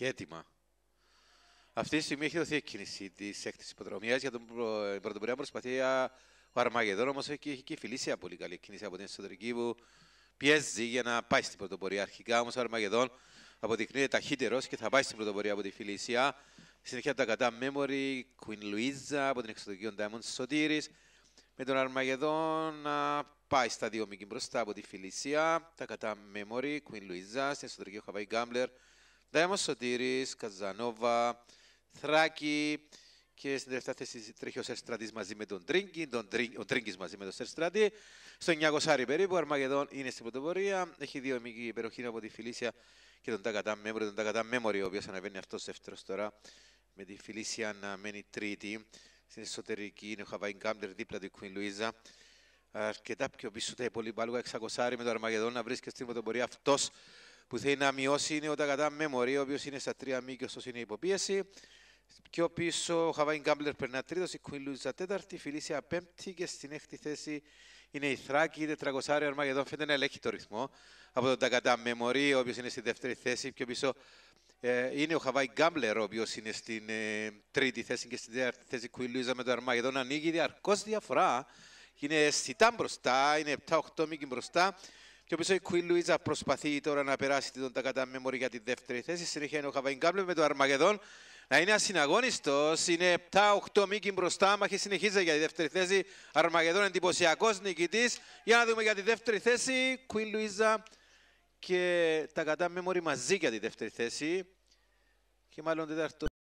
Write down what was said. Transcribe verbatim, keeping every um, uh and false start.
και έτοιμα. Αυτή τη στιγμή έχει δοθεί εκκίνηση τη έκτη υποδρομία για την πρωτοπορία προσπαθία ο Αρμαγεδόν. Όμως έχει, έχει και η Φιλίσια πολύ καλή εκκίνηση από την εσωτερική που πιέζει για να πάει στην πρωτοπορία. Αρχικά όμως ο Αρμαγεδόν αποδεικνύεται ταχύτερος και θα πάει στην πρωτοπορία από τη Φιλίσια. Συνέχεια τα κατά Memory, Queen Louisa από την εξωτερική ο Diamond Σωτήρης. Με τον Αρμαγεδόν να πάει στα δύο μήκη μπροστά από τη Φιλίσια. Τα κατά Memory, Queen Louisa, στην εσωτερική ο Χαβάη Γκάμπλερ. Diamond Σωτήρης, Καζανόβα, Θράκη και στην τελευταία θέση τρέχει ο Σερστράτης μαζί με τον Τρίγκη, τον Τρί, ο Τρίγκης μαζί με τον Σερστράτη. Στο εννιακόσια περίπου ο Αρμαγεδόν είναι στην πρωτοπορία. Έχει δύο μήκη υπεροχή από τη Φιλίσια και τον Τακατά Memory, τον Τακατά Memory, ο οποίος αναβαίνει αυτός δεύτερος τώρα, με τη Φιλίσια να μένει τρίτη. Στην εσωτερική είναι ο Χαβάη Γκάμπλερ δίπλα του Queen Louisa. Αρκετά πιο πίσω τα υπολοιπά εξακόσια με τον Αρμαγεδόν να βρίσκεται στην πρωτοπορία. Αυτός που θέλει να μειώσει είναι ο Τακατά Memory, ο οποίος είναι στα τρία μήκη, ωστόσο είναι υποπίεση. Πιο πίσω ο Χαβάη Γκάμπλερ περνά τρίτος, η Queen Louisa τέταρτη, η Φιλίσια πέμπτη και στην έκτη θέση είναι η Θράκη, η τετρακόσια Αρμαγεδόν φαίνεται να ελέγχει το ρυθμό από τον Τακατά Memory, ο οποίος είναι στη δεύτερη θέση. Πιο πίσω ε, είναι ο Χαβάη Γκάμπλερ, ο οποίος είναι στην ε, τρίτη θέση και στην τέταρτη θέση η Queen Louisa με τον Αρμαγεδόν ανοίγει διαρκώς διαφορά. Είναι αισθητά μπροστά, είναι επτά οκτώ μήκη μπροστά. Πιο πίσω η Queen Louisa προσπαθεί τώρα να περάσει τον Τακατά Memory για τη δεύτερη θέση. Συνέχεια είναι ο Χαβάη Γκάμπλερ με τον Αρμαγεδόν να είναι ασυναγώνιστος. Είναι επτά οκτώ μήκη μπροστά. Μάχη συνεχίζει για τη δεύτερη θέση. Αρμαγεδόν εντυπωσιακός νικητής. Για να δούμε για τη δεύτερη θέση. Queen Louisa και Τακατά Memory μαζί για τη δεύτερη θέση. Και μάλλον τέταρτο.